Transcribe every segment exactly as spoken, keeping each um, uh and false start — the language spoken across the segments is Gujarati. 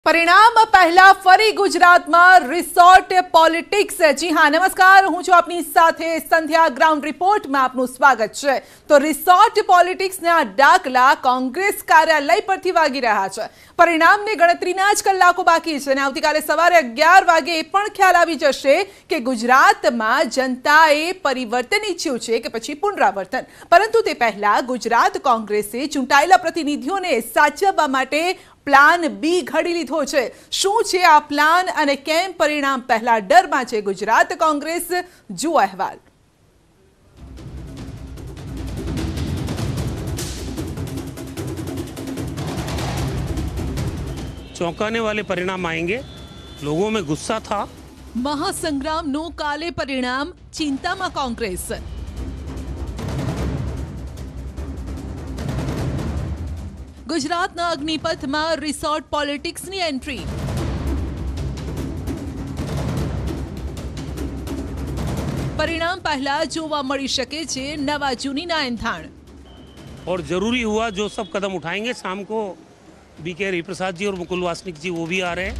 परिणाम पहला फरी गुजरात में रिसोर्ट पॉलिटिक्स। जी हाँ, नमस्कार, हूँ छुं आपनी साथे संध्या। ग्राउंड रिपोर्ट में आपનું સ્વાગત છે। તો રિસોર્ટ પોલિટિક્સના ડાકલા કોંગ્રેસ કાર્યાલય પરથી વાગી રહ્યા છે। પરિણામને ગણતરીના જ કલાકો બાકી છે અને આવતીકાલે સવારે અગિયાર વાગે એ પણ ખ્યાલ આવી જશે કે ગુજરાતમાં જનતાએ પરિવર્તન ઈચ્છ્યું છે કે પછી પુનરાવર્તન। પરંતુ તે પહેલા ગુજરાત કોંગ્રેસે ચૂંટાયેલા પ્રતિનિધિઓને સાચવવા માટે प्लान बी घड़ी लीधो छे। शुं छे आ प्लान अने केम परिणाम पहला डरमां छे गुजरात कोंग्रेस? जुओ अहेवाल। चौंकाने वाले परिणाम आएंगे। लोगों में गुस्सा था। महासंग्रामનું काले परिणाम, चिंतामां कोंग्रेस। गुजरातना अग्निपथ में रिसोर्ट पॉलिटिक्स की एंट्री। परिणाम पहला जोवा मळी शके छे नवा जूनीना एंधाण। और जरूरी हुआ जो सब कदम उठाएंगे। शाम को बी के हरिप्रसाद जी और मुकुल वासनिक जी वो भी आ रहे हैं।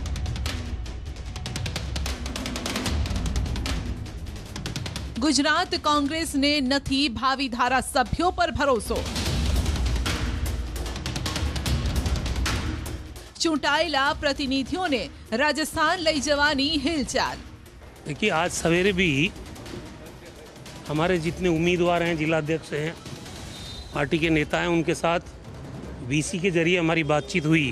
गुजरात कांग्रेस ने नथी भावी धारासभ्यों पर भरोसो। चूंटाયેલા प्रतिनिधियों ने राजस्थान लई जवानी हिलचाल। देखिए, आज सवेरे भी हमारे जितने उम्मीदवार हैं, जिलाध्यक्ष हैं, पार्टी के नेता हैं, उनके साथ वीसी के जरिए हमारी बातचीत हुई।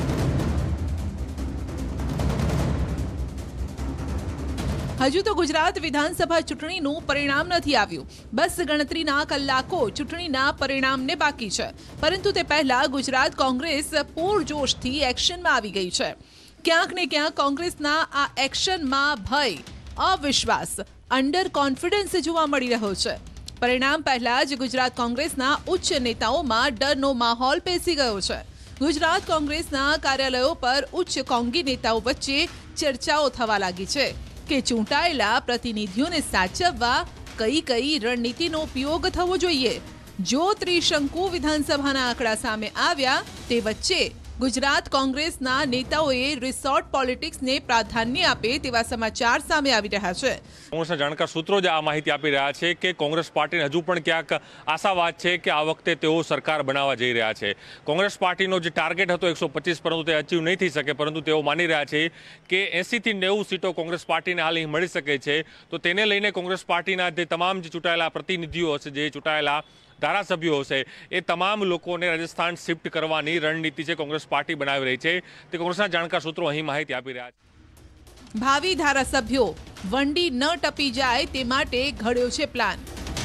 हजू तो गुजरात विधानसभा चूंटणीનું परिणाम નથી આવ્યું। बस गणतरीना कलाको चूंटणीना परिणामने बाकी છે। પરંતુ તે પહેલા ગુજરાત કોંગ્રેસ પૂરજોશથી એક્શનમાં આવી ગઈ છે। ક્યાંક ને ક્યાંક કોંગ્રેસના આ એક્શનમાં ભય, અવિશ્વાસ, અંડર કોન્ફિડન્સ જોવા મળી રહ્યો છે। પરિણામ પહેલા જ ગુજરાત કોંગ્રેસના ઉચ્ચ નેતાઓમાં ડરનો માહોલ પેસી ગયો છે। ગુજરાત કોંગ્રેસના કાર્યાલયો પર ઉચ્ચ કોંગી નેતાઓ વચ્ચે ચર્ચાઓ થવા લાગી છે કે ચૂંટાયેલા પ્રતિનિધિઓને સાચવવા કઈ કઈ રણનીતિનો ઉપયોગ થવો જોઈએ। જો ત્રિશંકુ વિધાનસભાના આંકડા સામે આવ્યા તે વચ્ચે ગુજરાત કોંગ્રેસના નેતાઓએ રિસોર્ટ પોલિટિક્સને પ્રાધાન્ય આપે તેવા સમાચાર સામે આવી રહ્યા છે। કોંગ્રેસના જાણકાર સૂત્રો જ આ માહિતી આપી રહ્યા છે કે કોંગ્રેસ પાર્ટીને હજુ પણ ક્યાંક આશાવાદ છે કે આ વખતે તેઓ સરકાર બનાવવા જઈ રહ્યા છે। કોંગ્રેસ પાર્ટીનો જે ટાર્ગેટ હતો એકસો પચીસ, પરંતુ તે અચીવ નહીં થઈ શકે, પરંતુ તેઓ માની રહ્યા છે કે એંસીથી નેવું સીટો કોંગ્રેસ પાર્ટીને હાલ અહીં મળી શકે છે। તો તેને લઈને કોંગ્રેસ પાર્ટીના જે તમામ જે ચૂંટાયેલા પ્રતિનિધિઓ હશે, જે ચૂંટાયેલા ધારાસભ્યો હશે, એ તમામ લોકોને રાજસ્થાન શિફ્ટ કરવાની રણનીતિ છે કોંગ્રેસ પાર્ટી બનાવી રહી છે। તે કોંગ્રેસના જાણકાર સૂત્રો અહીં માહિતી આપી રહ્યા છે। ભાવિ ધારાસભ્યો વંડી ન ટપી જાય તે માટે ઘડ્યો છે પ્લાન।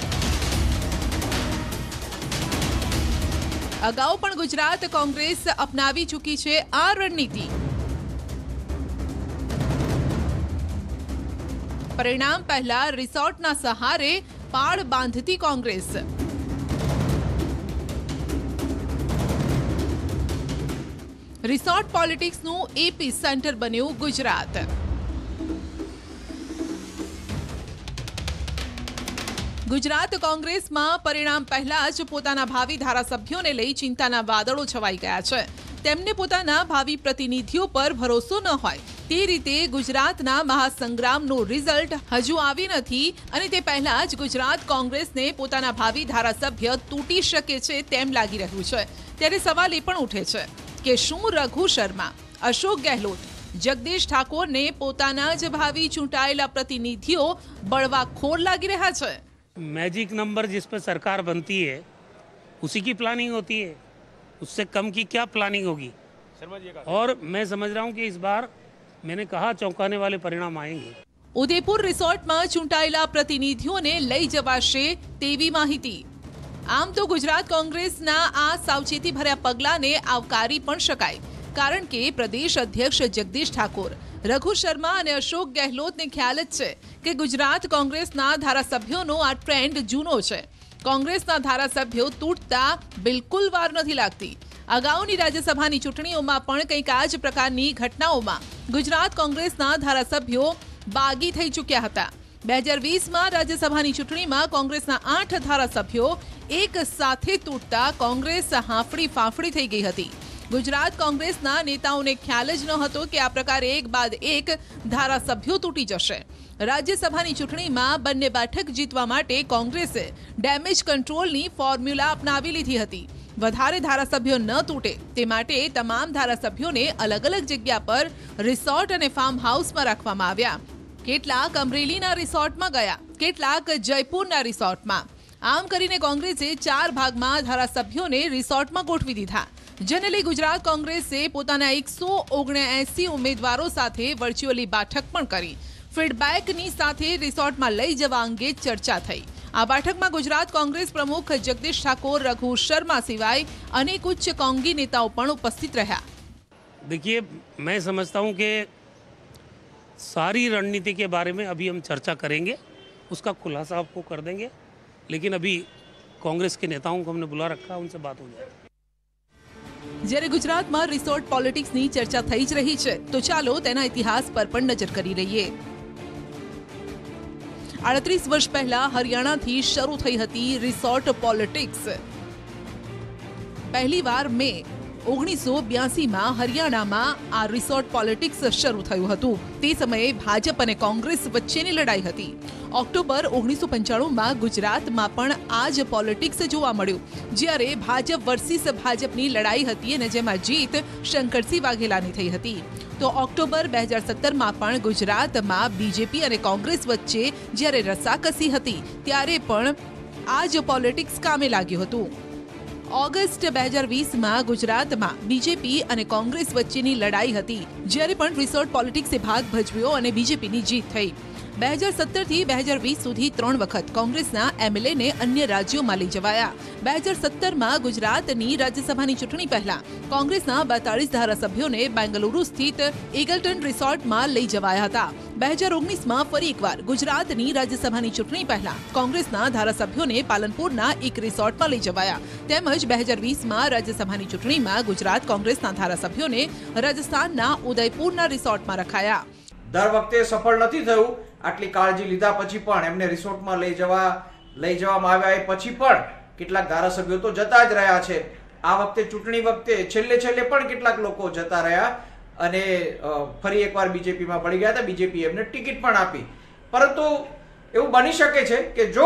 અગાઉ પણ ગુજરાત કોંગ્રેસ અપનાવી ચૂકી છે આ રણનીતિ। પરિણામ પહેલા રિસોર્ટના સહારે પાળ બાંધતી કોંગ્રેસ। रिसोर्ट पॉलिटिक्सનું एपी सेंटर बन्યું गुजरात। गुजरात कांग्रेसમાં પરિણામ પહેલા જ પોતાના ભાવિ ધારાસભ્યોને લઈ ચિંતાના વાદળો છવાઈ ગયા છે। તેમને પોતાના ભાવિ પ્રતિનિધિઓ પર ભરોસો ન હોય તે રીતે ગુજરાતના મહાસંગ્રામનું રિઝલ્ટ હજુ આવી નથી અને તે પહેલા જ ગુજરાત કોંગ્રેસને પોતાના ભાવિ ધારાસભ્ય તૂટી શકે છે તેમ લાગી રહ્યું છે। ત્યારે સવાલ એ પણ ઉઠે છે કે શું રઘુ શર્મા, અશોક ગેહલોત, જગદીશ ઠાકોરને પોતાના જ ભાવિ ચૂંટાયેલા પ્રતિનિધિઓ બળવાખોર લાગી રહ્યા છે? मैजिक नंबर जिस पर सरकार बनती है उसी की प्लानिंग होती है। उससे कम की क्या प्लानिंग होगी? और मैं समझ रहा हूँ कि इस बार मैंने कहा चौंकाने वाले परिणाम आएंगे। ઉદયપુર રિસોર્ટમાં ચૂંટાયેલા પ્રતિનિધિઓને લઈ જવાશે તેવી માહિતી। આમ તો ગુજરાત કોંગ્રેસના આ સાવચેતી ભર્યા પગલાને આવકારી પણ શકાય, કારણ કે પ્રદેશ અધ્યક્ષ જગદીશ ઠાકોર, રઘુ શર્મા અને અશોક ગેહલોતને ખ્યાલ જ છે કે ગુજરાત કોંગ્રેસના ધારાસભ્યોનો આ ટ્રેન્ડ જૂનો છે। કોંગ્રેસના ધારાસભ્યો તૂટતા બિલકુલ વાર નથી લાગતી। અગાઉની રાજ્યસભાની ચૂંટણીઓમાં પણ કંઈક આ જ પ્રકારની ઘટનાઓમાં ગુજરાત કોંગ્રેસના ધારાસભ્યો બાગી થઈ ચૂક્યા હતા। બે હજાર વીસમાં રાજ્યસભાની ચૂંટણીમાં કોંગ્રેસના આઠ ધારાસભ્યો એક સાથે તૂટતા કોંગ્રેસ હાંફળી ફાંફળી થઈ ગઈ હતી। ગુજરાત કોંગ્રેસના નેતાઓને ખ્યાલ જ ન હતો કે આ પ્રકારે એક બાદ એક ધારાસભ્યો તૂટી જશે। રાજ્યસભાની ચૂંટણીમાં બંને બેઠક જીતવા માટે કોંગ્રેસે ડેમેજ કંટ્રોલની ફોર્મ્યુલા અપનાવી લીધી હતી। વધારે ધારાસભ્યો ન તૂટે તે માટે તમામ ધારાસભ્યોને અલગ અલગ જગ્યા પર રિસોર્ટ અને ફાર્મ હાઉસમાં રાખવામાં આવ્યા। કેટલાક અમરેલીના રિસોર્ટમાં ગયા, કેટલાક જયપુરના રિસોર્ટમાં। આમ કરીને કોંગ્રેસે ચાર ભાગમાં ધારાસભ્યોને રિસોર્ટમાં ગોઠવી દીધા, જેને લઈ ગુજરાત કોંગ્રેસે પોતાના એકસો ઓગણએસી ઉમેદવારો સાથે વર્ચ્યુઅલી બેઠક પણ કરી। ફીડબેકની સાથે રિસોર્ટમાં લઈ જવા અંગે ચર્ચા થઈ। આ બેઠકમાં ગુજરાત કોંગ્રેસ प्रमुख जगदीश ठाकुर, रघु शर्मा सिवाय अनेक उच्च कांग्रेसी नेताओं पण उपस्थित रहा। देखिए, मैं समझता हूं कि सारी रणनीति के बारे में अभी हम चर्चा करेंगे, उसका खुलासा आपको कर देंगे, लेकिन अभी कांग्रेस के नेताओं को हमने बुला रखा, उनसे बात हो जाए। જ્યારે ગુજરાતમાં રિસોર્ટ પોલિટિક્સની ચર્ચા થઈ જ રહી છે, તો ચાલો તેના ઇતિહાસ પર પણ નજર કરી લઈએ। अड़तीस वर्ष पहला हरियाणा थी शुरू थई हती रिसोर्ट पॉलिटिक्स। पहली बार मे ओगनीस सौ ब्यासी में हरियाणा में आ रिसोर्ट पॉलिटिक्स शुरू थयुं हतुं। ते समये भाजप अने कांग्रेस वच्चेनी लड़ाई हती। ऑक्टोबर ओगनीस सौ पंचाणु में गुजरात में पण आज पॉलिटिक्स जोवा मळ्युं, ज्यारे भाजप वर्सेस भाजपनी लड़ाई हती अने जेमां जीत शंकरसिंह वाघेलानी थई हती। तो ऑक्टोबर બે હજાર સત્તર માં પણ ગુજરાતમાં બીજેપી અને કોંગ્રેસ વચ્ચે જ્યારે રસાકસી હતી, ત્યારે પણ આ જ પોલિટિક્સ કામે લાગ્યું હતું। ઓગસ્ટ બે હજાર વીસ માં ગુજરાતમાં બીજેપી અને કોંગ્રેસ વચ્ચેની લડાઈ હતી, જ્યારે પણ રિસોર્ટ પોલિટિક્સે ભાગ ભજવ્યો અને બીજેપીની જીત થઈ। બે હજાર સત્તર થી બે હજાર વીસ સુધી ત્રણ વખત કોંગ્રેસના એમએલએને અન્ય રાજ્યોમાં લઈ જવાયા। બે હજાર સત્તર માં ગુજરાતની રાજ્યસભાની ચૂંટણી પહેલા કોંગ્રેસના બેતાળીસ ધારાસભ્યોને બેંગલુરુ સ્થિત ઇગલ્ટન રિસોર્ટમાં લઈ જવાયા હતા। બે હજાર ઓગણીસ માં ફરી એકવાર ગુજરાતની રાજ્યસભાની ચૂંટણી પહેલા કોંગ્રેસના ધારાસભ્યોને પાલનપુરના એક રિસોર્ટમાં લઈ જવાયા। તેમજ બે હજાર વીસ માં રાજ્યસભાની ચૂંટણીમાં ગુજરાત કોંગ્રેસના ધારાસભ્યોને રાજસ્થાનના ઉદયપુરના રિસોર્ટમાં રખાયા। દર વખતે સફળ નથી થયું। આટલી કાળજી લીધા પછી પણ એમને રિસોર્ટમાં લઈ જવા લઈ જવામાં આવ્યા, એ પછી પણ કેટલાક ધારાસભ્યો તો જતા જ રહ્યા છે। આ વખતે ચૂંટણી વખતે છેલ્લે છેલ્લે પણ કેટલાક લોકો જતા રહ્યા અને ફરી એકવાર બીજેપીમાં ભળી ગયા હતા। બીજેપી એમને ટિકિટ પણ આપી, પરંતુ એવું બની શકે છે કે જો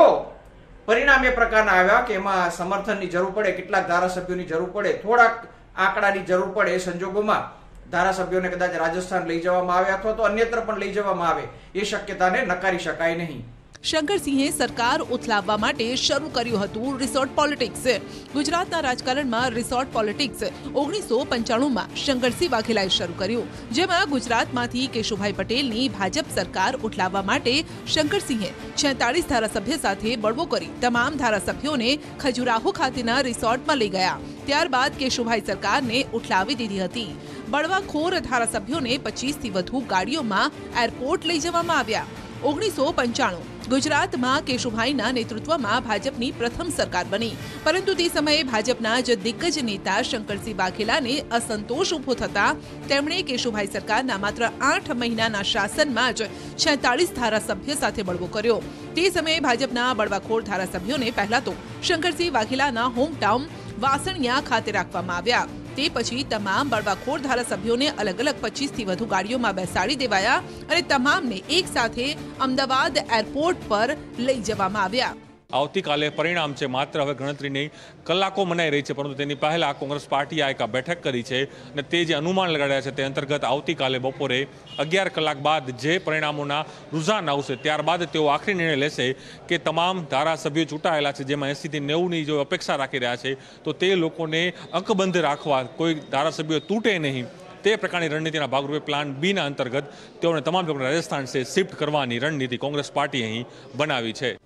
પરિણામ એ પ્રકારના આવ્યા કે એમાં સમર્થનની જરૂર પડે, કેટલાક ધારાસભ્યોની જરૂર પડે, થોડાક આંકડાની જરૂર પડે, એ સંજોગોમાં ધારાસભ્યોને કદાચ રાજસ્થાન લઈ જવામાં આવે અથવા તો અન્યત્ર પણ લઈ જવામાં આવે, એ શક્યતાને નકારી શકાય નહીં। શંકરસિંહે સરકાર ઉથલાવવા માટે શરૂ કર્યું હતું રિસોર્ટ પોલિટિક્સ। ગુજરાતના રાજકારણમાં રિસોર્ટ પોલિટિક્સ ઓગણીસો પંચાણુંમાં શંકરસિંહ વાઘેલાએ શરૂ કર્યું, જેમાં ગુજરાતમાંથી કેશુભાઈ પટેલની ભાજપ સરકાર ઉઠલાવવા માટે શંકરસિંહે છેતાળીસ ધારાસભ્ય સાથે બળવો કરી તમામ ધારાસભ્યોને ખજુરાહો ખાતેના રિસોર્ટમાં લઈ ગયા। ત્યારબાદ કેશુભાઈ સરકારને ઉઠલાવી દીધી હતી। બળવાખોર ધારાસભ્યોને પચીસ થી વધુ ગાડીઓમાં એરપોર્ટ લઈ જવામાં આવ્યા। ઓગણીસો પંચાણું ગુજરાતમાં કેશુભાઈના નેતૃત્વમાં ભાજપની પ્રથમ સરકાર બની, પરંતુ તે સમયે ભાજપના જ દિગ્ગજ નેતા શંકરસિંહ વાઘેલાને અસંતોષ ઊભો થતા તેમણે કેશુભાઈ સરકારના માત્ર આઠ મહિનાના શાસનમાં જ છેતાળીસ ધારાસભ્ય સાથે બળવો કર્યો। તે સમયે ભાજપના બળવાખોર ધારાસભ્યોને પહેલા તો શંકરસિંહ વાઘેલાના હોમટાઉન વાસણિયા ખાતે રાખવામાં આવ્યા। તે પછી તમામ બળવાખોર ધારાસભ્યોને અલગ અલગ પચીસ થી વધુ ગાડીઓમાં બેસાડી દેવાયા અને તમામને એક સાથે અમદાવાદ એરપોર્ટ પર લઈ જવામાં આવ્યા। આવતીકાલે પરિણામ છે, માત્ર હવે ગણતરીની કલાકો મનાઈ રહી છે, પરંતુ તેની પહેલા કોંગ્રેસ પાર્ટીએ એક બેઠક કરી છે અને તે જે અનુમાન લગાડ્યા છે તે અંતર્ગત આવતીકાલે બપોરે અગિયાર કલાક બાદ જે પરિણામોના રુઝાન આવશે ત્યારબાદ તેઓ આખરી નિર્ણય લેશે કે તમામ ધારાસભ્યો ચૂંટાયેલા છે, જેમાં એંસી થી નેવુંની જો અપેક્ષા રાખી રહ્યા છે, તો તે લોકોને અકબંધ રાખવા, કોઈ ધારાસભ્યો તૂટે નહીં, તે પ્રકારની રણનીતિના ભાગરૂપે પ્લાન બીના અંતર્ગત તેઓને તમામ લોકોને રાજસ્થાન છે શિફ્ટ કરવાની રણનીતિ કોંગ્રેસ પાર્ટીએ અહીં બનાવી છે।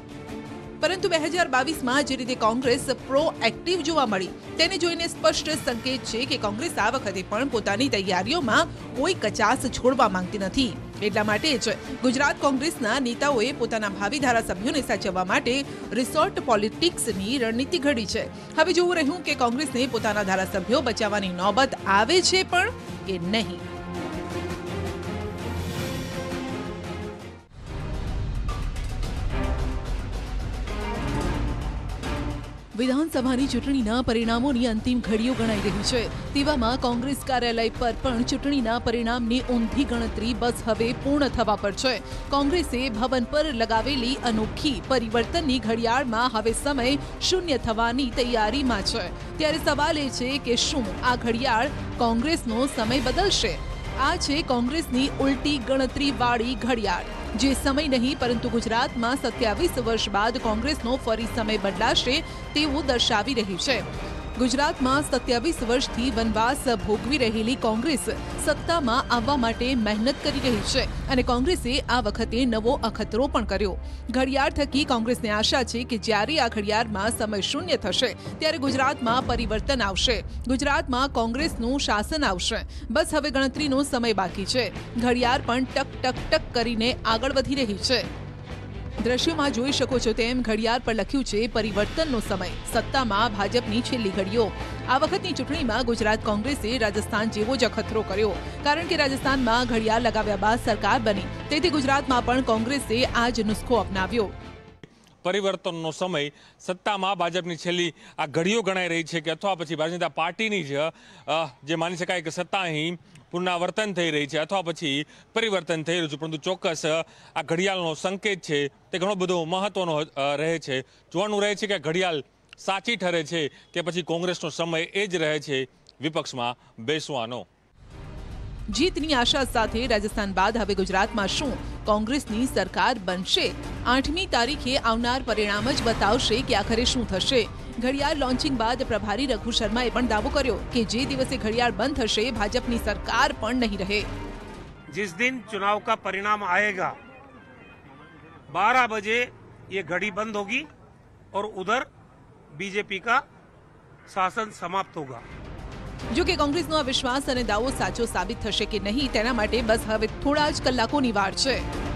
પરંતુ બે હજાર બાવીસમાં જે રીતે કોંગ્રેસ પ્રોએક્ટિવ જોવા મળી, તેને જોઈને સ્પષ્ટ સંકેત છે કે કોંગ્રેસ આ વખતે પણ પોતાની તૈયારીઓમાં કોઈ કચાસ છોડવા માંગતી નથી। એટલા માટે જ ગુજરાત કોંગ્રેસના નેતાઓએ પોતાના ભાવિ ધારાસભ્યોને સાચવવા માટે રિસોર્ટ પોલિટિક્સની રણનીતિ ઘડી છે। હવે જોવું રહ્યું કે કોંગ્રેસને પોતાના ધારાસભ્યો બચાવવાની નોબત આવે છે પણ કે નહીં। વિધાનસભાની ચૂંટણીના પરિણામોની અંતિમ ઘડીઓ ગણાઈ રહી છે તેવામાં કોંગ્રેસ કાર્યાલય પર પણ ચૂંટણીના પરિણામની ઊંધી ગણતરી બસ હવે પૂર્ણ થવા પર છે। કોંગ્રેસે ભવન પર લગાવેલી અનોખી પરિવર્તનની ઘડિયાળમાં હવે સમય શૂન્ય થવાની તૈયારીમાં છે। ત્યારે સવાલ એ છે કે શું આ ઘડિયાળ કોંગ્રેસનો સમય બદલશે? આ છે કોંગ્રેસની ઉલટી ગણતરીવાળી ઘડિયાળ, જે સમય નહીં પરંતુ ગુજરાતમાં સત્યાવીસ વર્ષ બાદ કોંગ્રેસનો ફરી સમય બદલાશે તેવું દર્શાવી રહી છે। ગુજરાતમાં સત્યાવીસ વર્ષથી વનવાસ ભોગવી રહેલી કોંગ્રેસ સત્તામાં આવવા માટે મહેનત કરી રહી છે અને કોંગ્રેસે આ વખતે નવો અખતરો પણ કર્યો। ઘડિયાળ થકી કોંગ્રેસને આશા છે કે જ્યારે આ ઘડિયાળમાં સમય શૂન્ય થશે ત્યારે ગુજરાતમાં પરિવર્તન આવશે, ગુજરાતમાં કોંગ્રેસનું શાસન આવશે। બસ હવે ગણતરીનો સમય બાકી છે। ઘડિયાળ પણ ટક ટક ટક કરીને આગળ વધી રહી છે। દ્રશ્યોમાં જોઈ શકો છો તેમ ઘડિયાળ પર લખ્યું છે પરિવર્તનનો સમય, સત્તામાં ભાજપની છેલ્લી ઘડીઓ। આ વખતની ચૂંટણીમાં ગુજરાત કોંગ્રેસે રાજસ્થાન જેવો જ અખતરો કર્યો, કારણ કે રાજસ્થાનમાં ઘડિયાળ લગાવ્યા બાદ સરકાર બની, તેથી ગુજરાતમાં પણ કોંગ્રેસે આ જ નુસ્ખો અપનાવ્યો। પરિવર્તનનો સમય, સત્તામાં ભાજપની છેલ્લી આ ઘડીઓ ગણાઈ રહી છે કે અથવા પછી ભારતીય જનતા પાર્ટીની જ જે માની શકાય કે સત્તા અહીં પુનરાવર્તન થઈ રહી છે અથવા પછી પરિવર્તન થઈ રહ્યું છે, પરંતુ ચોક્કસ આ ઘડિયાળનો સંકેત છે તે ઘણો બધો મહત્વનો રહે છે। જોવાનું રહે છે કે ઘડિયાળ સાચી ઠરે છે કે પછી કોંગ્રેસનો સમય એ જ રહે છે વિપક્ષમાં બેસવાનો। જીતની આશા સાથે રાજસ્થાન બાદ હવે ગુજરાતમાં શું કોંગ્રેસની સરકાર બનશે? આઠમી તારીખે આવનાર પરિણામ જ બતાવશે કે આખરે શું થશે। ઘડિયાળ લોન્ચિંગ બાદ પ્રભારી રઘુ શર્માએ પણ દાવો કર્યો કે જે દિવસે ઘડિયાળ બંધ થશે ભાજપની સરકાર પણ નહીં રહે। जिस दिन चुनाव का परिणाम आएगा बारह बजे ये घड़ी बंद होगी और उधर बीजेपी का शासन समाप्त होगा। જો કે કોંગ્રેસનો આ વિશ્વાસ અને દાવો સાચો સાબિત થશે કે નહીં તેના માટે બસ હવે થોડા જ કલાકોની વાર છે।